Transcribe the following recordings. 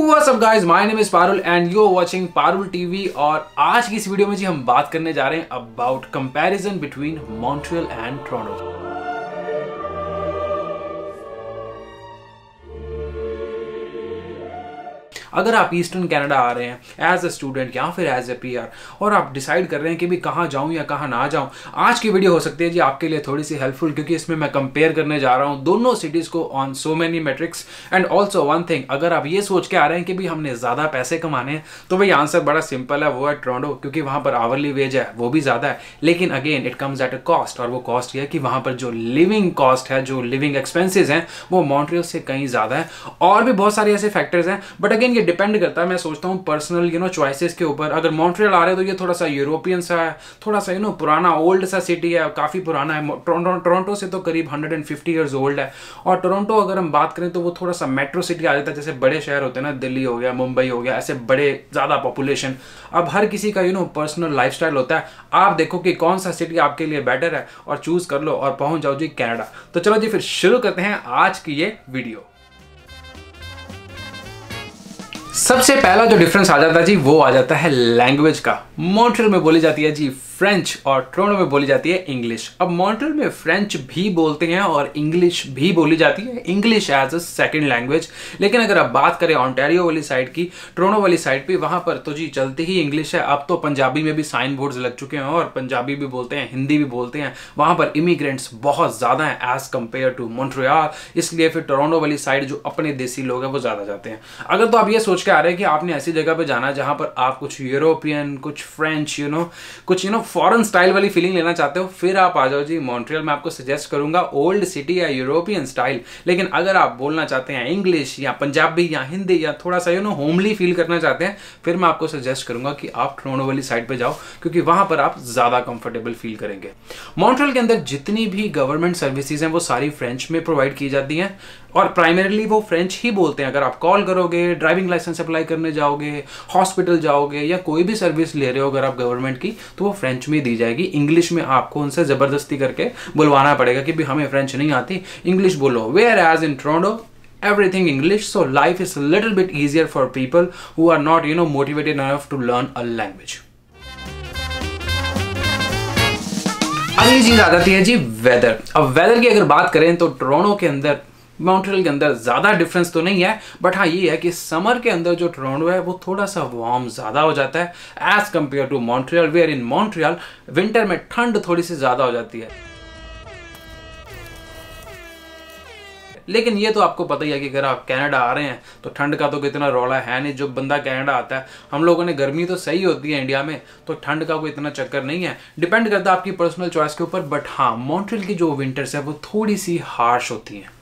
What's up guys, my name is Parul and you're watching Parul TV. और आज की इस वीडियो में जी हम बात करने जा रहे हैं about comparison between Montreal and Toronto. अगर आप ईस्टर्न कनाडा आ रहे हैं एज अ स्टूडेंट या फिर एज ए पीआर और आप डिसाइड कर रहे हैं कि भी कहाँ जाऊँ या कहाँ ना जाऊँ, आज की वीडियो हो सकती है जी आपके लिए थोड़ी सी हेल्पफुल, क्योंकि इसमें मैं कंपेयर करने जा रहा हूँ दोनों सिटीज़ को on so many metrics. And also one thing, अगर आप ये सोच के आ रहे हैं कि भी हमने ज़्यादा पैसे कमाने हैं तो भाई आंसर बड़ा सिंपल है, वो है टोरंटो, क्योंकि वहाँ पर आवरली वेज है वो भी ज़्यादा है, लेकिन again it comes at a cost. और वो कॉस्ट ये है कि वहाँ पर जो लिविंग कॉस्ट है, जो लिविंग एक्सपेंसेस हैं, वो मॉन्ट्रियल से कहीं ज़्यादा है। और भी बहुत सारे ऐसे फैक्टर्स हैं, बट अगेन ये डिपेंड करता है, मैं सोचता हूँ पर्सनल चॉइसेस के ऊपर। अगर मॉन्ट्रियल आ रहे हैं तो ये थोड़ा सा यूरोपियन सा है, थोड़ा सा पुराना ओल्ड सा सिटी है, काफ़ी पुराना है। टोरंटो से तो करीब 150 ईयर्स ओल्ड है। और टोरंटो अगर हम बात करें तो वो थोड़ा सा मेट्रो सिटी आ जाता है, जैसे बड़े शहर होते हैं ना, दिल्ली हो गया, मुंबई हो गया, ऐसे बड़े ज़्यादा पॉपुलेशन। अब हर किसी का पर्सनल लाइफस्टाइल होता है। आप देखो कि कौन सा सिटी आपके लिए बेटर है और चूज कर लो और पहुंच जाओ जी कनाडा। तो चलो जी फिर शुरू करते हैं आज की ये वीडियो। सबसे पहला जो डिफरेंस आ जाता है जी वो आ जाता है लैंग्वेज का। मॉन्ट्रियल में बोली जाती है जी फ्रेंच और टोरंटो में बोली जाती है इंग्लिश। अब मॉन्ट्रियल में फ्रेंच भी बोलते हैं और इंग्लिश भी बोली जाती है, English as a second language. लेकिन अगर आप बात करें ओंटारियो वाली साइड की, टोरंटो वाली साइड पे, वहां पर तो जी चलती ही इंग्लिश है। अब तो पंजाबी में भी साइन बोर्ड्स लग चुके हैं और पंजाबी भी बोलते हैं, हिंदी भी बोलते हैं। वहां पर इमिग्रेंट्स बहुत ज्यादा हैं एज कंपेयर टू मॉन्ट्रियल, इसलिए फिर टोरंटो वाली साइड जो अपने देसी लोग हैं वो ज्यादा जाते हैं। अगर तो आप ये सोच के आ रहे हैं कि आपने ऐसी जगह पे जाना है जहां पर आप कुछ यूरोपियन, कुछ फ्रेंच, कुछ फॉरेन स्टाइल वाली फीलिंग लेना चाहते हो, फिर आप आ जाओ जी मॉन्ट्रियल। मैं आपको सजेस्ट करूंगा ओल्ड सिटी या यूरोपियन स्टाइल। लेकिन अगर आप बोलना चाहते हैं इंग्लिश या पंजाबी या हिंदी या थोड़ा सा होमली फील करना चाहते हैं, फिर मैं आपको सजेस्ट करूंगा कि आप टोरंटो वाली साइड पे जाओ, क्योंकि वहां पर आप ज्यादा कंफर्टेबल फील करेंगे। मॉन्ट्रियल के अंदर जितनी भी गवर्नमेंट सर्विसेज हैं वो सारी फ्रेंच में प्रोवाइड की जाती हैं और प्राइमरीली वो फ्रेंच ही बोलते हैं। अगर आप कॉल करोगे, ड्राइविंग लाइसेंस अप्लाई करने जाओगे, हॉस्पिटल जाओगे या कोई भी सर्विस ले रहे हो अगर आप गवर्नमेंट की, तो वो फ्रेंच में दी जाएगी। इंग्लिश में आपको उनसे जबरदस्ती करके बुलवाना पड़ेगा कि भी हमें फ्रेंच नहीं आती, इंग्लिश बोलो। Whereas in Toronto everything English, so life is a little bit easier for people who are not motivated enough to learn a language. अगली चीज आ जाती है जी वेदर। अब वेदर की अगर बात करें तो टोरंटो के अंदर, मॉन्ट्रियल के अंदर ज़्यादा डिफरेंस तो नहीं है, बट हाँ ये है कि समर के अंदर जो टोरंटो है वो थोड़ा सा वार्म ज़्यादा हो जाता है as compare to Montreal. Where in Montreal winter में ठंड थोड़ी सी ज़्यादा हो जाती है। लेकिन ये तो आपको पता ही है कि अगर आप कनाडा आ रहे हैं तो ठंड का तो कितना रौला है नहीं। जो बंदा कनाडा आता है, हम लोगों ने गर्मी तो सही होती है इंडिया में, तो ठंड का कोई इतना चक्कर नहीं है। डिपेंड करता है आपकी पर्सनल चॉइस के ऊपर। बट हाँ, मॉन्ट्रियल की जो विंटर्स है वो थोड़ी सी हार्श होती हैं।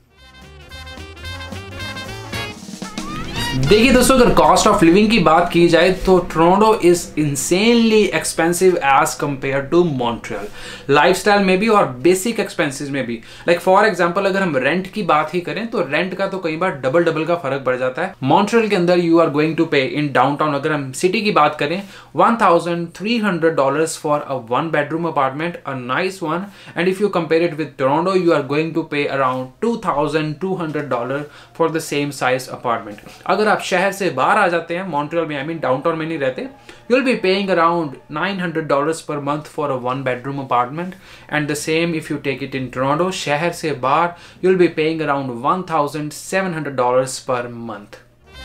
देखिए दोस्तों, अगर कॉस्ट ऑफ लिविंग की बात की जाए तो Toronto is insanely expensive as compare to Montreal, lifestyle में भी और बेसिक एक्सपेंसेस में भी। लाइक फॉर एग्जांपल अगर हम रेंट की बात ही करें तो रेंट का तो कई बार डबल का फर्क पड़ जाता है। मॉन्ट्रियल के अंदर यू आर गोइंग टू पे इन डाउनटाउन, अगर हम सिटी की बात करें, $1,300 for a 1 bedroom apartment, a nice one. And if you compare it with Toronto, you are going to pay around $2,200 for the same size apartment. अगर आप शहर से बाहर आ जाते हैं, मॉन्ट्रियल में, आई मीन डाउनटाउन में नहीं रहते, you will be paying around $900 per month for a 1 bedroom apartment. And the same if you take it in Toronto, शहर से बाहर you will be paying around $1,700 per month.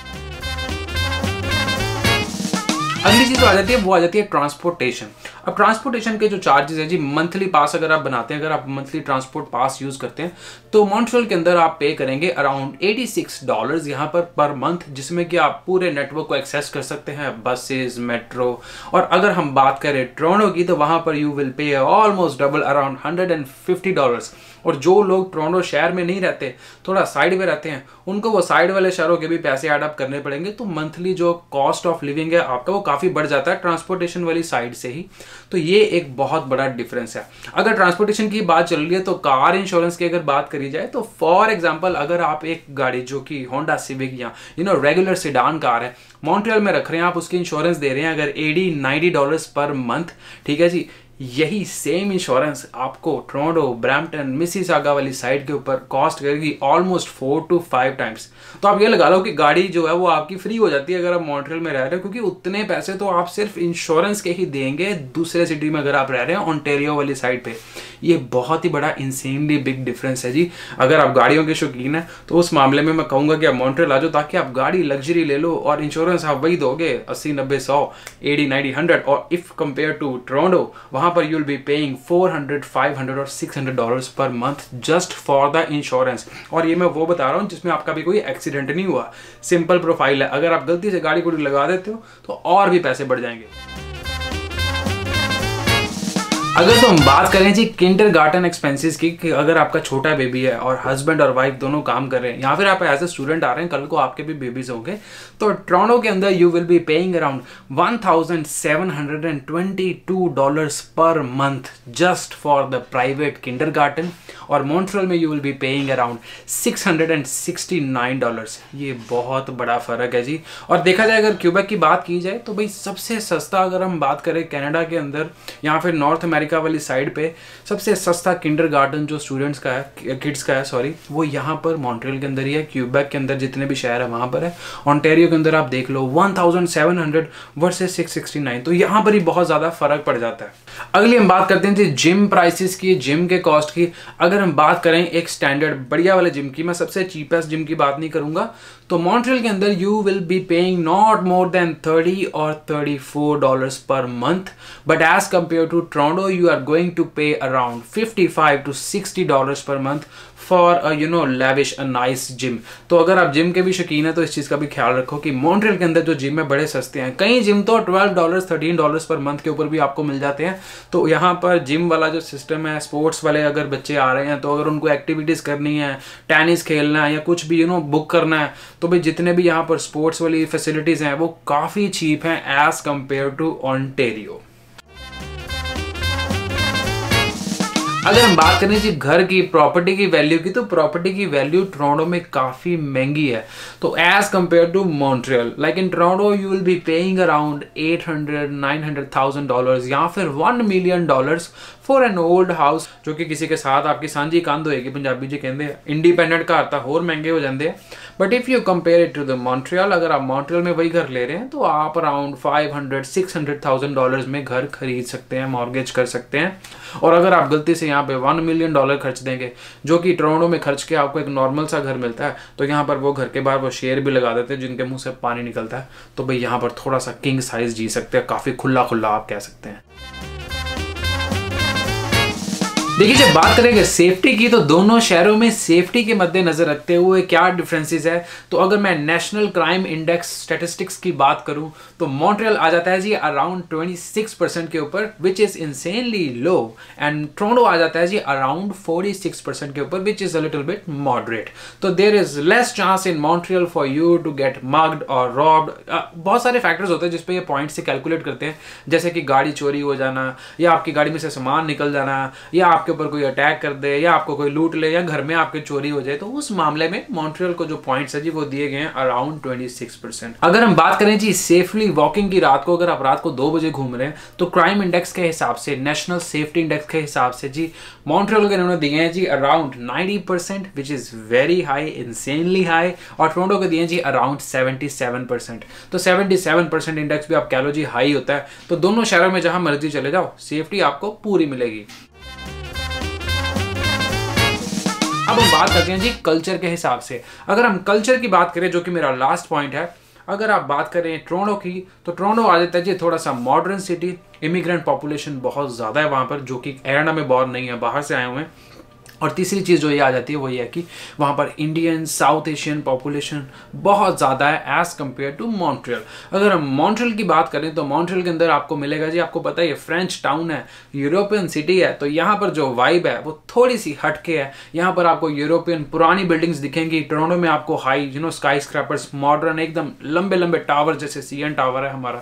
अगली चीज तो आ जाती है, वो आ जाती है ट्रांसपोर्टेशन। अब ट्रांसपोर्टेशन के जो चार्जेस है जी, मंथली पास अगर आप बनाते हैं, अगर आप मंथली ट्रांसपोर्ट पास यूज करते हैं, तो मॉन्ट्रियल के अंदर आप पे करेंगे अराउंड $86 यहाँ पर मंथ, जिसमें कि आप पूरे नेटवर्क को एक्सेस कर सकते हैं, बसेस, मेट्रो। और अगर हम बात करें टोरंटो की तो वहां पर you will pay almost double, around $150। और जो लोग टोरंटो शहर में नहीं रहते, थोड़ा साइड में रहते हैं, उनको वो साइड वाले शहरों के भी पैसे ऐड अप करने पड़ेंगे। तो मंथली जो कॉस्ट ऑफ लिविंग है आपका वो काफी बढ़ जाता है ट्रांसपोर्टेशन वाली साइड से ही। तो ये एक बहुत बड़ा डिफरेंस है। अगर ट्रांसपोर्टेशन की बात चल रही है तो कार इंश्योरेंस की अगर बात करी जाए तो फॉर एग्जांपल अगर आप एक गाड़ी जो कि होंडा सिविक या रेगुलर सेडान कार है, मॉन्ट्रियल में रख रहे हैं, आप उसकी इंश्योरेंस दे रहे हैं अगर $80-90 पर मंथ, ठीक है जी, यही सेम इंश्योरेंस आपको टोरंटो, ब्रैम्पटन, मिसिसागा वाली साइड के ऊपर कॉस्ट करेगी ऑलमोस्ट 4 to 5 टाइम्स। तो आप ये लगा लो कि गाड़ी जो है वो आपकी फ्री हो जाती है अगर आप मॉन्ट्रियल में रह रहे हो, क्योंकि उतने पैसे तो आप सिर्फ इंश्योरेंस के ही देंगे दूसरे सिटी में अगर आप रह रहे हैं ओंटारियो वाली साइड पे। ये बहुत ही बड़ा इंसेनली बिग डिफरेंस है जी। अगर आप गाड़ियों के शौकीन है तो उस मामले में मैं कहूंगा कि आप मॉन्ट्रियल आ जाओ, ताकि आप गाड़ी लग्जरी ले लो और इंश्योरेंस आप वही दोगे 80, 90, 100, 80, 90, 100। और इफ कंपेयर टू टोरंटो, वहां पर यू विल बी पेइंग $400, $500 और $600 per month just for the insurance. और ये मैं वो बता रहा हूँ जिसमें आपका भी कोई एक्सीडेंट नहीं हुआ, सिंपल प्रोफाइल है। अगर आप गलती से गाड़ी को लगा देते हो तो और भी पैसे बढ़ जाएंगे। अगर तो हम बात करें जी किंडरगार्टन एक्सपेंसेस की, कि अगर आपका छोटा बेबी है और हस्बैंड और वाइफ दोनों काम कर रहे हैं, या फिर आप एज ए स्टूडेंट आ रहे हैं, कल को आपके भी बेबीज होंगे, तो टोरंटो के अंदर you will be paying around $1,722 per month just for the private kindergarten. और मॉन्ट्रियल में you will be paying around $669। ये बहुत बड़ा फर्क है जी। और देखा जाए अगर क्यूबेक की बात की जाए तो भाई सबसे सस्ता, अगर हम बात करें कनाडा के अंदर या फिर नॉर्थ अमेरिका वाली साइड पे, सबसे सस्ता किंडरगार्टन जो स्टूडेंट्स का है, किड्स का है सॉरी, वो यहाँ पर मॉन्ट्रियल के अंदर ही है। क्यूबेक के अंदर जितने भी शहर है वहां पर है। ओंटारियो के अंदर आप देख लो 1700 वर्सेस 669, तो यहाँ पर ही बहुत ज्यादा फर्क पड़ जाता है। अगली हम बात करते हैं जी जिम प्राइसेस की, जिम के कॉस्ट की। अगर हम बात करें एक स्टैंडर्ड बढ़िया वाले जिम की, मैं सबसे चीपेस्ट जिम की बात नहीं करूंगा, तो मॉन्ट्रियल के अंदर you will be paying not more than $30 or $34 per month, but as compare to Toronto you are going to pay around $55 to $60 per month for lavish a nice gym. तो अगर आप जिम के भी शौकीन है तो इस चीज का भी ख्याल रखो कि मॉन्ट्रियल के अंदर जो जिम है बड़े सस्ते हैं। कई जिम तो $12, $13 पर मंथ के ऊपर भी आपको मिल जाते हैं। तो यहाँ पर जिम वाला जो सिस्टम है, स्पोर्ट्स वाले अगर बच्चे आ रहे हैं तो अगर उनको एक्टिविटीज करनी है, टेनिस खेलना है या कुछ भी बुक करना है, तो भाई जितने भी यहाँ पर स्पोर्ट्स वाली फैसिलिटीज हैं वो काफी चीप हैं एज कंपेयर टू ओंटारियो। अगर हम बात करें जी घर की प्रॉपर्टी की वैल्यू की, तो प्रॉपर्टी की वैल्यू टोरंटो में काफी महंगी है। तो as compare to Montreal, like in Toronto you will be paying around $800,000-900,000 या फिर $1 million for an old house, जो कि किसी के साथ आपकी सांझी कंध होएगी, पंजाबी जी कहते हैं। इंडिपेंडेंट घर तो होर महंगे हो जाते हैं। But if you compare it to the Montreal, अगर आप मॉन्ट्रियल में वही घर ले रहे हैं तो आप अराउंड $500,000-600,000 में घर खरीद सकते हैं, मॉर्गेज कर सकते हैं। और अगर आप गलती से यहाँ पे $1 million खर्च देंगे, जो कि टोरंटो में खर्च के आपको एक नॉर्मल सा घर मिलता है, तो यहाँ पर वो घर के बाहर वो शेर भी लगा देते हैं जिनके मुंह से पानी निकलता है। तो भाई यहाँ पर थोड़ा सा किंग साइज जी सकते हैं, काफी खुला खुला आप कह सकते हैं। देखिए जब बात करेंगे सेफ्टी की, तो दोनों शहरों में सेफ्टी के मद्देनजर रखते हुए क्या डिफरेंसेस है, तो अगर मैं नेशनल क्राइम इंडेक्स स्टैटिस्टिक्स की बात करूं तो मॉन्ट्रियल आ जाता है जी अराउंड 26% के ऊपर, which is insanely low, and Toronto आ जाता है जी अराउंड 46% के ऊपर, which is a little bit moderate. तो there is less chance in Montreal for you to get mugged और रॉब्ड। बहुत सारे फैक्टर्स होते हैं जिसपे ये पॉइंट से कैलकुलेट करते हैं, जैसे कि गाड़ी चोरी हो जाना, या आपकी गाड़ी में से सामान निकल जाना, या आपके ऊपर कोई अटैक कर दे, या आपको कोई लूट ले, या घर में आपके चोरी हो जाए। तो उस मामले में मॉन्ट्रियल को जो पॉइंट्स है जी वो दिए गए हैं अराउंड 26%। अगर हम बात करें जी सेफली वॉकिंग की, रात को अगर आप रात को 2 बजे घूम रहे हैं, तो क्राइम इंडेक्स के हिसाब से, नेशनल सेफ्टी इंडेक्स के हिसाब से जी मॉन्ट्रियल के इन्होंने दिए हैं जी around 90%, which is very high, insanely high. और टोरंटो के दिए जी अराउंड 77%। तो 77% इंडेक्स भी आप कह लो जी हाई होता है। तो दोनों शहरों में जहां मर्जी चले जाओ, सेफ्टी आपको पूरी मिलेगी। अब हम बात करते हैं जी कल्चर के हिसाब से। अगर हम कल्चर की बात करें, जो कि मेरा लास्ट पॉइंट है, अगर आप बात करें टोरंटो की, तो टोरंटो आ जाता है जी थोड़ा सा मॉडर्न सिटी, इमिग्रेंट पॉपुलेशन बहुत ज़्यादा है वहाँ पर, जो कि कैनेडा में बहुत नहीं है, बाहर से आए हुए हैं। और तीसरी चीज़ जो ये आ जाती है वो ये है कि वहाँ पर इंडियन, साउथ एशियन पॉपुलेशन बहुत ज़्यादा है एज़ कम्पेयर टू मॉन्ट्रियल। अगर हम मॉन्ट्रियल की बात करें तो मॉन्ट्रियल के अंदर आपको मिलेगा जी, आपको पता है ये फ्रेंच टाउन है, यूरोपियन सिटी है, तो यहाँ पर जो वाइब है वो थोड़ी सी हटके है। यहाँ पर आपको यूरोपियन पुरानी बिल्डिंग्स दिखेंगी। टोरंटो में आपको हाई स्काई स्क्रैपर्स, मॉडर्न एकदम लंबे लंबे टावर, जैसे CN टावर है हमारा,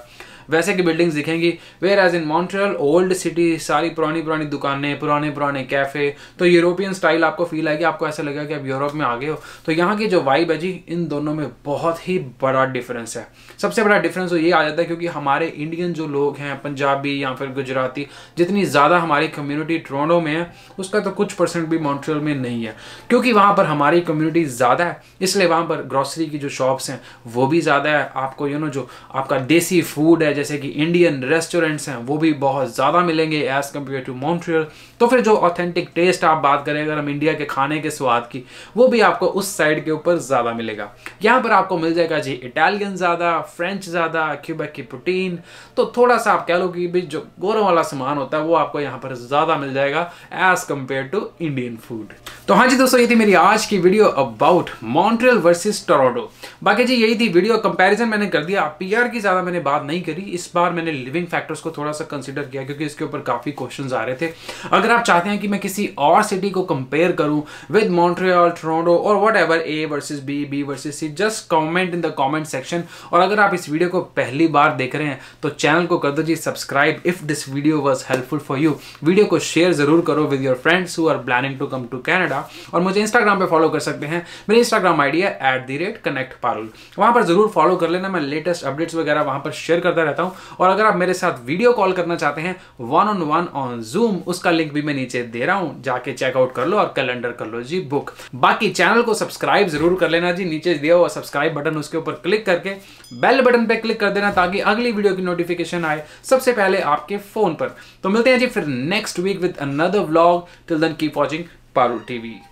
वैसे की बिल्डिंग्स दिखेंगी। Whereas in Montreal old city, सारी पुरानी पुरानी दुकानें, पुराने पुराने कैफे, तो यूरोपियन स्टाइल आपको फील आएगी, आपको ऐसा लगेगा कि आप यूरोप में आ गए हो। तो यहाँ की जो वाइब है जी, इन दोनों में बहुत ही बड़ा डिफरेंस है। सबसे बड़ा डिफरेंस तो ये आ जाता है क्योंकि हमारे इंडियन जो लोग हैं, पंजाबी या फिर गुजराती, जितनी ज़्यादा हमारी कम्युनिटी टोरंटो में है उसका तो कुछ परसेंट भी मॉन्ट्रियल में नहीं है, क्योंकि वहाँ पर हमारी कम्युनिटी ज़्यादा है, इसलिए वहाँ पर ग्रोसरी की जो शॉप्स हैं वो भी ज़्यादा है। आपको जो आपका देसी फूड है जैसे कि इंडियन रेस्टोरेंट्स हैं वो भी बहुत ज़्यादा मिलेंगे एज कम्पेयर टू मॉन्ट्रियल। तो फिर जो ऑथेंटिक टेस्ट आप बात करें अगर हम इंडिया के खाने के स्वाद की, वो भी आपको उस साइड के ऊपर ज़्यादा मिलेगा। यहाँ पर आपको मिल जाएगा जी इटालियन ज़्यादा, फ्रेंच ज़्यादा, क्यूबेक की प्रोटीन, तो थोड़ा सा आप कह लो कि भी जो गोरों वाला सामान होता है वो आपको यहाँ पर ज़्यादा मिल जाएगा as compare to Indian food. तो हाँ जी दोस्तों, ये थी मेरी आज की video about Montreal versus Toronto. बाकी जी यही थी वीडियो, कंपैरिजन मैंने कर दिया, पीआर की ज़्यादा मैंने बात नहीं करी। इस बार मैंने लिविंग फैक्टर्स को थोड़ा सा कंसिडर किया क्योंकि इसके ऊपर काफ़ी क्वेश्चंस आ रहे थे। अगर आप चाहते हैं कि मैं किसी और सिटी को कंपेयर करूं विद मॉन्ट्रियल, टोरंटो और whatever, A versus B, B versus C, just comment in the comment section. और अगर आप इस वीडियो को पहली बार देख रहे हैं तो चैनल को कर दो जी subscribe if this video was helpful for you. Video को शेयर जरूर करो with your friends who are planning to come to Canada. और मुझे इंस्टाग्राम पे फॉलो कर सकते हैं, मेरी इंस्टाग्राम आईडी है @connectparul, वहां पर जरूर फॉलो कर लेना। मैं लेटेस्ट अपडेट्स वगैरह वहां पर शेयर करता रहता हूं। और अगर आप मेरे साथ वीडियो कॉल करना चाहते हैं 1-on-1 ऑन जूम, उसका लिंक भी मैं नीचे दे रहा हूं, जाके चेकआउट कर लो और कैलेंडर कर लो जी बुक। बाकी चैनल को सब्सक्राइब जरूर कर लेना जी, नीचे दिया हुआ सब्सक्राइब बटन उसके ऊपर क्लिक करके बेल बटन पे क्लिक कर देना ताकि अगली वीडियो की नोटिफिकेशन आए सबसे पहले आपके फोन पर। तो मिलते हैं जी फिर next week with another vlog. Till then keep watching Parul TV.